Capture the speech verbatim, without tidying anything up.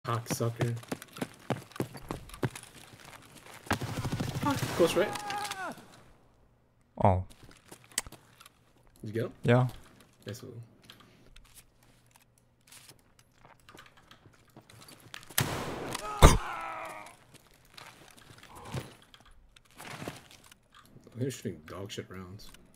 Cocksucker. Ah, close right. Oh. Did you get him? Yeah. Yes, will. They're shooting dog shit rounds.